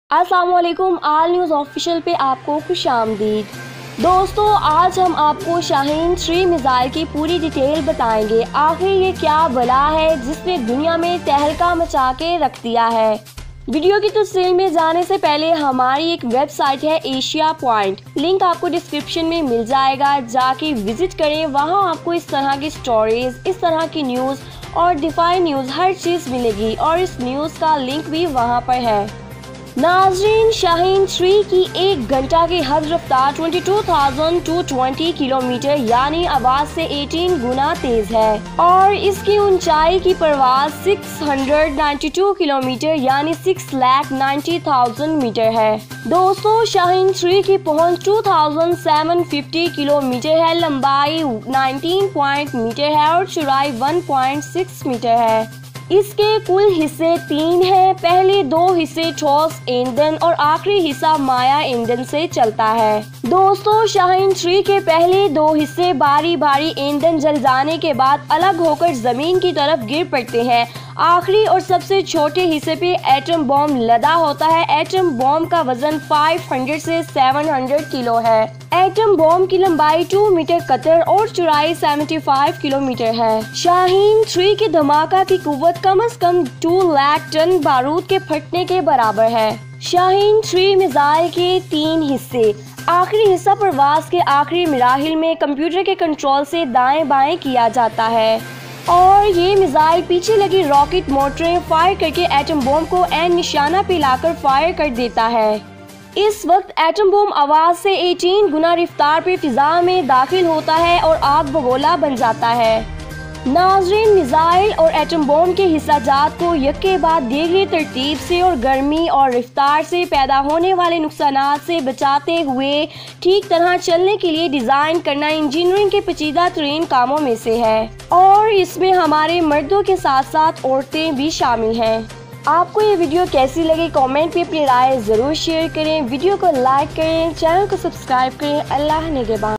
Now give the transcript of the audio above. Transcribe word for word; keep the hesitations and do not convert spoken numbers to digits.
अस्सलाम वालेकुम, आल news official पे आपको खुशामदीद। दोस्तों, आज हम आपको शाहीन थ्री मिसाइल की पूरी डिटेल बताएंगे। आखिर ये क्या बला है जिसने दुनिया में तहलका मचा के रख दिया है। वीडियो की तफसील में जाने से पहले हमारी एक वेबसाइट है एशिया पॉइंट, लिंक आपको डिस्क्रिप्शन में मिल जाएगा, जाके विजिट करें। वहाँ आपको इस तरह की स्टोरीज, इस तरह की न्यूज़ और डिफाइन न्यूज़ हर चीज़ मिलेगी और इस न्यूज़ का लिंक भी वहाँ पर है। नाजरीन, शाहीन थ्री की एक घंटा की हद रफ्तार बाईस हज़ार दो सौ बीस किलोमीटर यानी आवाज से अठारह गुना तेज है और इसकी ऊंचाई की परवाज छह सौ बानवे किलोमीटर यानी छह लाख नब्बे हज़ार मीटर है। दोस्तों, शाहीन थ्री की पहुंच दो हज़ार सात सौ पचास किलोमीटर है, लंबाई उन्नीस पॉइंट मीटर है और चौड़ाई एक पॉइंट छह मीटर है। इसके कुल हिस्से तीन हैं। पहले दो हिस्से ठोस ईंधन और आखिरी हिस्सा माया ईंधन से चलता है। दोस्तों, शाहीन थ्री के पहले दो हिस्से बारी बारी ईंधन जल जाने के बाद अलग होकर जमीन की तरफ गिर पड़ते हैं। आखिरी और सबसे छोटे हिस्से पे एटम बॉम्ब लदा होता है। एटम बॉम्ब का वजन पाँच सौ से सात सौ किलो है। एटम बॉम्ब की लंबाई दो मीटर कतर और चौड़ाई पचहत्तर किलोमीटर है। शाहीन थ्री की धमाका की कुव्वत कम से कम दो लाख टन बारूद के फटने के बराबर है। शाहीन थ्री मिसाइल के तीन हिस्से। आखिरी हिस्सा परवाज के आखिरी मराहिल में कंप्यूटर के कंट्रोल से दाएं बाएं किया जाता है और ये मिसाइल पीछे लगी रॉकेट मोटरें फायर करके एटम बॉम्ब को एन निशाना पे लाकर फायर कर देता है। इस वक्त एटम बॉम्ब आवाज से अठारह गुना रफ्तार पे फिजा में दाखिल होता है और आग बगोला बन जाता है। नाजरीन, मिसाइल और एटम बॉम्ब के हिस्साजात को यके बाद दीगरी तरतीब से और गर्मी और रफ्तार से पैदा होने वाले नुकसानात से बचाते हुए ठीक तरह चलने के लिए डिज़ाइन करना इंजीनियरिंग के पेचीदा तरीन कामों में से है और इसमें हमारे मर्दों के साथ साथ औरतें भी शामिल हैं। आपको ये वीडियो कैसी लगी कमेंट पे अपनी राय ज़रूर शेयर करें, वीडियो को लाइक करें, चैनल को सब्सक्राइब करें। अल्लाह निगहबान।